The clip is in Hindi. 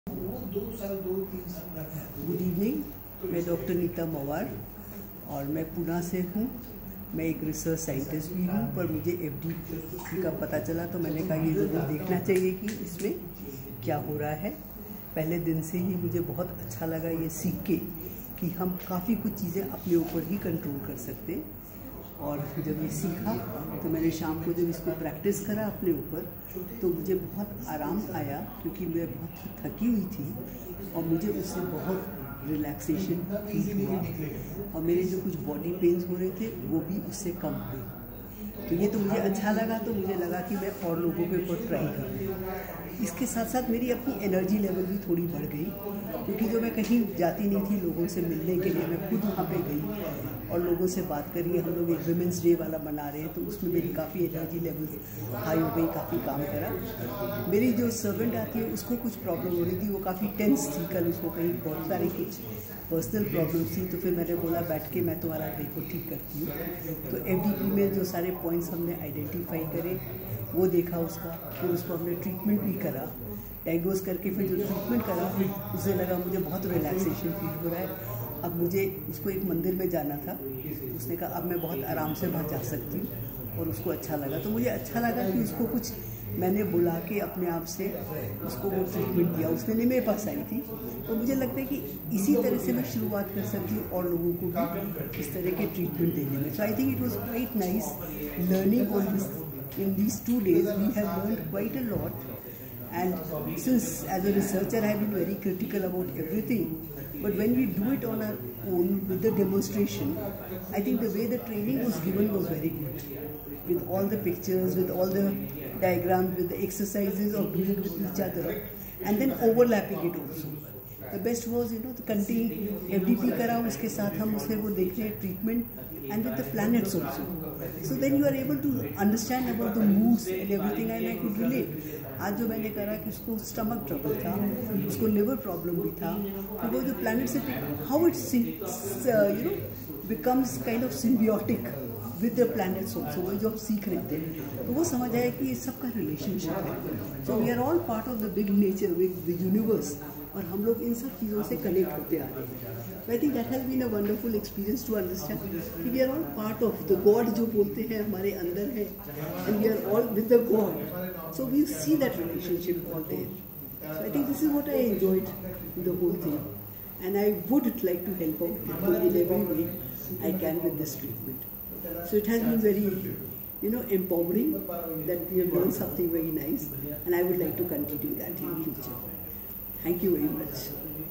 गुड इवनिंग, मैं डॉक्टर नीता मवार और मैं पुणे से हूँ। मैं एक रिसर्च साइंटिस्ट भी हूँ, पर मुझे एफडीपी का पता चला तो मैंने कहा ये ज़रूर देखना चाहिए कि इसमें क्या हो रहा है। पहले दिन से ही मुझे बहुत अच्छा लगा ये सीख के कि हम काफ़ी कुछ चीज़ें अपने ऊपर ही कंट्रोल कर सकते हैं। और जब ये सीखा तो मैंने शाम को जब इसको प्रैक्टिस करा अपने ऊपर तो मुझे बहुत आराम आया, क्योंकि मैं बहुत थकी हुई थी और मुझे उससे बहुत रिलैक्सेशन फील हुआ और मेरे जो कुछ बॉडी पेन्स हो रहे थे वो भी उससे कम हुए। तो ये तो मुझे अच्छा लगा, तो मुझे लगा कि मैं और लोगों के ऊपर ट्राई करूँ। इसके साथ साथ मेरी अपनी एनर्जी लेवल भी थोड़ी बढ़ गई, क्योंकि जो मैं कहीं जाती नहीं थी लोगों से मिलने के लिए, मैं खुद वहाँ पे गई और लोगों से बात करी। हम लोग एक वुमेंस डे वाला मना रहे हैं तो उसमें मेरी काफ़ी एनर्जी लेवल हाई हो गई, काफ़ी काम करा। मेरी जो सर्वेंट आती है उसको कुछ प्रॉब्लम हो रही थी, वो काफ़ी टेंस थी कल, उसको कहीं बहुत सारी कुछ पर्सनल प्रॉब्लम्स थी। तो फिर मैंने बोला बैठ के मैं तुम्हारा डे को ठीक करती हूँ। तो एफडीपी में जो सारे पॉइंट्स हमने आइडेंटिफाई करे वो देखा उसका, फिर उसको हमने ट्रीटमेंट भी करा, डायग्नोज करके फिर जो ट्रीटमेंट करा उससे लगा मुझे बहुत रिलैक्सेशन फील हो रहा है। अब मुझे उसको एक मंदिर में जाना था, उसने कहा अब मैं बहुत आराम से वहाँ जा सकती हूँ और उसको अच्छा लगा। तो मुझे अच्छा लगा कि उसको कुछ मैंने बुला के अपने आप से उसको वो ट्रीटमेंट दिया। उसने नहीं मेरे पास आई थी, तो मुझे लगता है कि इसी तरह से मैं शुरुआत कर सकती हूँ और लोगों को भी इस तरह के ट्रीटमेंट देने में। So I think it was quite nice learning on this in these 2 days. We have learned quite a lot, and since as a researcher I have been very critical about everything, but when we do it on our own with the demonstration, I think the way the training was given was very good, with all the pictures, with all the diagrams, with the exercises of doing with each other and then overlapping it also. The best was, the continue FDP करा, उसके साथ हम उसे वो देख रहे हैं treatment and with the planets also. So then you are able to understand about the moods and everything, and I could relate. आज जो मैंने करा कि उसको स्टमक ट्रबल था, उसको लिवर प्रॉब्लम भी था, तो वो जो प्लैनेट से how it becomes kind of symbiotic with the planets also, वो जो आप सीख रहे थे तो वो समझ आया कि ये सबका रिलेशनशिप है। So we are all part of the big nature, with the universe, और हम लोग इन सब चीज़ों से कनेक्ट होते आ रहे हैं। So I think that has been a wonderful experience to understand कि we are all part of the God जो बोलते हैं हमारे अंदर है, and we are all with the God. So we see that relationship all there. So I think this is what I enjoyed the whole thing, and I would like to help out people in every way I can with this treatment. So it has been very, empowering that we have learned something very nice, and I would like to continue that in future. Thank you very much.